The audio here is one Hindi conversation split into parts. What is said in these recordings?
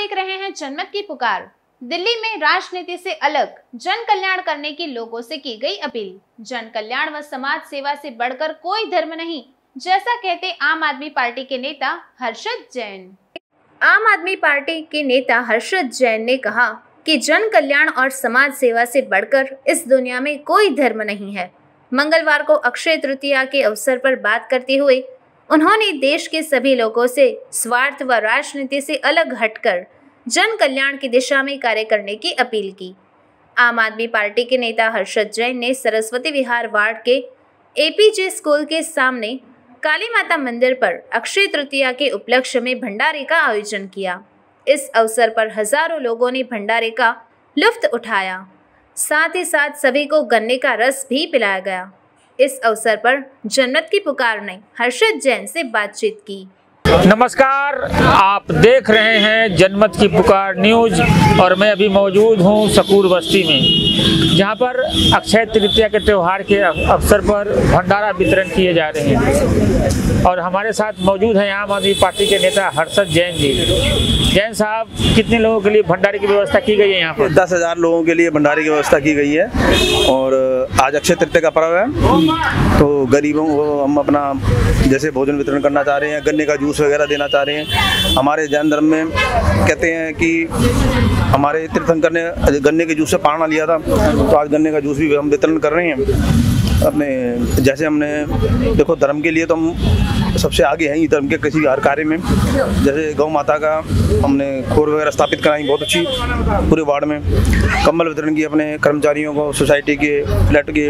देख रहे हैं जनमत की पुकार। दिल्ली में राजनीति से अलग जन कल्याण करने की लोगों से की गई अपील। जन कल्याण व समाज सेवा से बढ़कर कोई धर्म नहीं, जैसा कहते आम आदमी पार्टी के नेता हर्षद जैन। आम आदमी पार्टी के नेता हर्षद जैन ने कहा कि जन कल्याण और समाज सेवा से बढ़कर इस दुनिया में कोई धर्म नहीं है। मंगलवार को अक्षय तृतीया के अवसर पर बात करते हुए उन्होंने देश के सभी लोगों से स्वार्थ व राजनीति से अलग हटकर जन कल्याण की दिशा में कार्य करने की अपील की। आम आदमी पार्टी के नेता हर्षद जैन ने सरस्वती विहार वार्ड के एपीजे स्कूल के सामने काली माता मंदिर पर अक्षय तृतीया के उपलक्ष्य में भंडारे का आयोजन किया। इस अवसर पर हजारों लोगों ने भंडारे का लुत्फ उठाया। साथ ही साथ सभी को गन्ने का रस भी पिलाया गया। इस अवसर पर जनमत की पुकार ने हर्षद जैन से बातचीत की। नमस्कार, आप देख रहे हैं जनमत की पुकार न्यूज और मैं अभी मौजूद हूं सकूर बस्ती में, जहां पर अक्षय तृतीया के त्यौहार के अवसर पर भंडारा वितरण किए जा रहे हैं और हमारे साथ मौजूद हैं आम आदमी पार्टी के नेता हर्षद जैन जी। जैन साहब, कितने लोगों के लिए भंडारे की व्यवस्था की गई है? यहाँ पर 10,000 लोगों के लिए भंडारे की व्यवस्था की गई है और आज अक्षय तृतीया का पर्व है, तो गरीबों को हम अपना जैसे भोजन वितरण करना चाह रहे हैं, गन्ने का जूस वगैरह देना चाह रहे हैं। हमारे जैन धर्म में कहते हैं कि हमारे तीर्थंकर ने गन्ने के जूस से पाना लिया था, तो आज गन्ने का जूस भी हम वितरण कर रहे हैं अपने। जैसे हमने देखो, धर्म के लिए तो हम सबसे आगे हैं ही, धर्म के किसी हर कार्य में। जैसे गौ माता का हमने खोर वगैरह स्थापित कराई बहुत अच्छी, पूरे वार्ड में कंबल वितरण की अपने कर्मचारियों को, सोसाइटी के फ्लैट के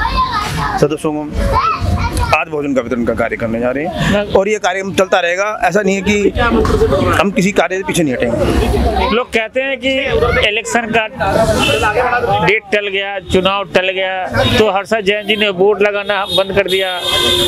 सदस्यों को। आज भोजन का वितरण का कार्य करने जा रहे हैं और ये कार्य चलता रहेगा। ऐसा नहीं है कि हम किसी कार्य से पीछे नहीं हटेंगे। लोग कहते हैं कि इलेक्शन का डेट टल गया, चुनाव टल गया, तो हर्षद जैन जी ने बोर्ड लगाना बंद कर दिया,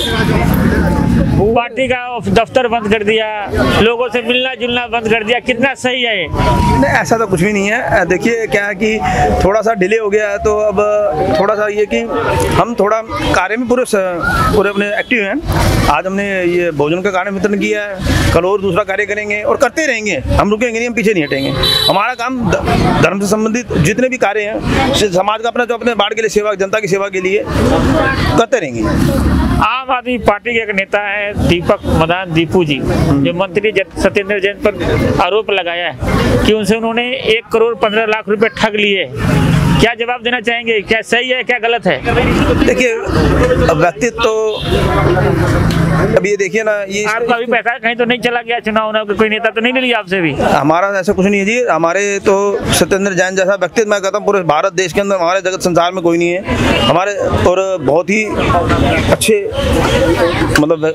पार्टी का दफ्तर बंद कर दिया, लोगों से मिलना जुलना बंद कर दिया। कितना सही है? नहीं, ऐसा तो कुछ भी नहीं है। देखिए क्या है कि थोड़ा सा डिले हो गया है, तो अब थोड़ा सा ये कि हम थोड़ा कार्य में पूरे अपने एक्टिव हैं। आज हमने ये भोजन का कार्य वितरण किया है, कल और दूसरा कार्य करेंगे और करते रहेंगे। हम रुकेंगे नहीं, हम पीछे नहीं हटेंगे। हमारा काम धर्म से संबंधित जितने भी कार्य हैं, समाज का अपना जो अपने वार्ड के लिए सेवा, जनता की सेवा के लिए करते रहेंगे। आम आदमी पार्टी के एक नेता है दीपक मदान दीपू जी, जो मंत्री सत्येंद्र जैन पर आरोप लगाया है कि उनसे उन्होंने 1 करोड़ 15 लाख रुपए ठग लिए। क्या जवाब देना चाहेंगे? क्या सही है, क्या गलत है? देखिए, व्यक्तित्व तो अब ये देखिए ना, ये आपका भी पैसा कहीं तो नहीं चला गया? चुनाव कोई नेता तो नहीं लिया आपसे भी? हमारा ऐसा कुछ नहीं है जी। हमारे तो सत्येंद्र जैन जैसा व्यक्तित्व मैं कहता हूँ पूरे भारत देश के अंदर, हमारे जगत संसार में कोई नहीं है। हमारे और बहुत ही अच्छे मतलब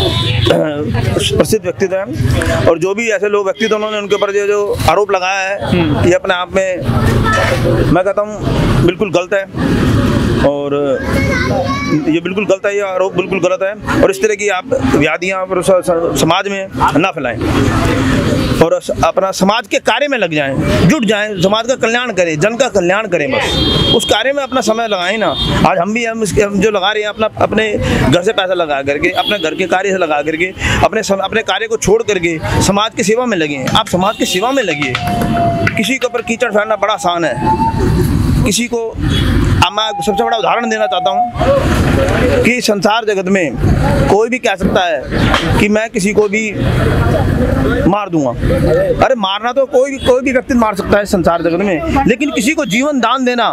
प्रसिद्ध व्यक्तित्व हैं और जो भी ऐसे लोग व्यक्तित्व उन्होंने उनके ऊपर जो आरोप लगाया है, ये अपने आप में मैं कहता हूँ बिल्कुल गलत है और ये बिल्कुल गलत है, ये आरोप बिल्कुल गलत है। और इस तरह की आप व्याधियाँ समाज में ना फैलाएं और अपना समाज के कार्य में लग जाएं, जुट जाएं, समाज का कल्याण करें, जन का कल्याण करें, बस उस कार्य में अपना समय लगाएं ना। आज हम जो लगा रहे हैं अपने घर से पैसा लगा करके, अपने घर के कार्य से लगा करके, अपने कार्य को छोड़ करके समाज की सेवा में लगे। आप समाज की सेवा में लगिए। किसी के ऊपर कीचड़ फैलाना बड़ा आसान है। किसी को मैं सबसे बड़ा उदाहरण देना चाहता हूँ कि संसार जगत में कोई भी कह सकता है कि मैं किसी को भी मार दूंगा। अरे मारना तो कोई भी व्यक्ति मार सकता है संसार जगत में, लेकिन किसी को जीवन दान देना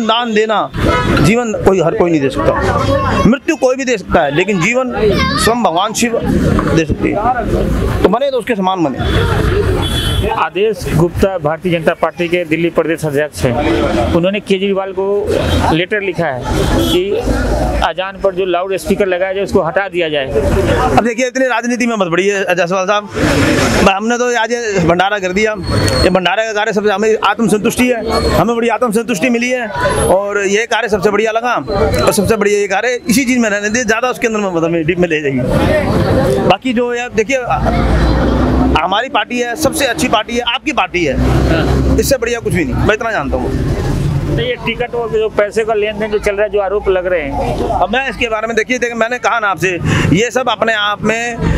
जीवन हर कोई नहीं दे सकता। मृत्यु कोई भी दे सकता है, लेकिन जीवन स्वयं भगवान शिव दे सकते हैं। तो बने तो उसके समान बने। आदेश गुप्ता भारतीय जनता पार्टी के दिल्ली प्रदेश अध्यक्ष हैं। उन्होंने केजरीवाल को लेटर लिखा है कि अजान पर जो लाउड स्पीकर लगाया जाए उसको हटा दिया जाए। अब देखिए, इतनी राजनीति में मत बढ़िए जायसवाल साहब। हमने तो आज भंडारा कर दिया। ये भंडारा का कार्य सबसे हमें आत्मसंतुष्टि है, हमें बड़ी आत्मसंतुष्टि मिली है और ये कार्य सबसे बढ़िया लगा और सबसे बढ़िया ये कार्य इसी चीज़ में रहने दे, ज़्यादा उसके अंदर में डीप में ले जाइए। बाकी जो है देखिए, हमारी पार्टी है, सबसे अच्छी पार्टी है, आपकी पार्टी है, इससे बढ़िया कुछ भी नहीं, मैं इतना जानता हूँ। तो ये टिकट और जो पैसे का लेन देन जो चल रहा है, जो आरोप लग रहे हैं, अब मैं इसके बारे में देखिए मैंने कहा ना आपसे, ये सब अपने आप में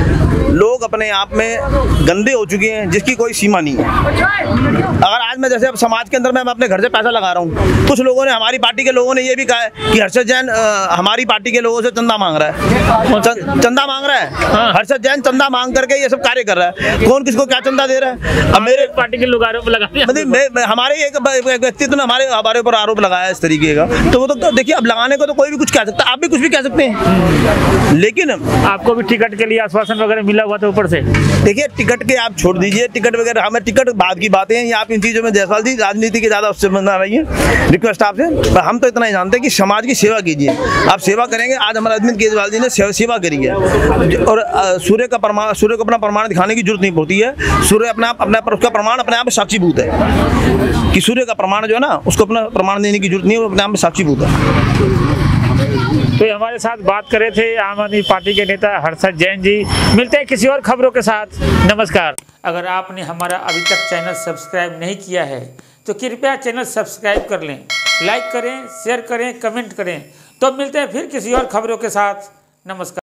लोग अपने आप में गंदे हो चुके हैं जिसकी कोई सीमा नहीं है। अगर आज मैं जैसे अब समाज के अंदर मैं अपने घर से पैसा लगा रहा हूँ, कुछ लोगों ने, हमारी पार्टी के लोगों ने ये भी कहा है कि हर्षद जैन हमारी पार्टी के लोगों से चंदा मांग रहा है, चंदा मांग रहा है। हर्षद जैन चंदा मांग करके ये सब कार्य कर रहा है। कौन किसको क्या चंदा दे रहा है? अब मेरे पार्टी के लोग आरोप लगा हमारे एक व्यक्तित्व ने हमारे ऊपर आरोप लगाया इस तरीके का, तो वो तो देखिए, अब लगाने को तो कोई भी कुछ कह सकता है, आप भी कुछ भी कह सकते हैं, लेकिन आपको भी टिकट के लिए आश्वासन वगैरह मिला हुआ था ऊपर से? देखिए, टिकट के आप छोड़ दीजिए, टिकट वगैरह, हमें टिकट बाद की बातें हैं। आप इन चीज़ों में जायसवाल जी राजनीति के ज़्यादा उससे बना रही है, रिक्वेस्ट आपसे। हम तो इतना ही जानते हैं कि समाज की सेवा कीजिए। आप सेवा करेंगे, आज हमारे अरविंद केजरीवाल जी ने सेवा करी है, और सूर्य को अपना प्रमाण दिखाने की जरूरत नहीं पड़ती है। सूर्य उसका प्रमाण अपने आप में साक्षीभूत है, कि सूर्य का प्रमाण जो है ना, उसको अपना प्रमाण देने की जरूरत नहीं है, वो अपने आप में साक्षीभूत है। तो हमारे साथ बात करे थे आम आदमी पार्टी के नेता हर्षद जैन जी। मिलते हैं किसी और खबरों के साथ। नमस्कार। अगर आपने हमारा अभी तक चैनल सब्सक्राइब नहीं किया है तो कृपया चैनल सब्सक्राइब कर लें, लाइक करें, शेयर करें, कमेंट करें। तो मिलते हैं फिर किसी और खबरों के साथ। नमस्कार।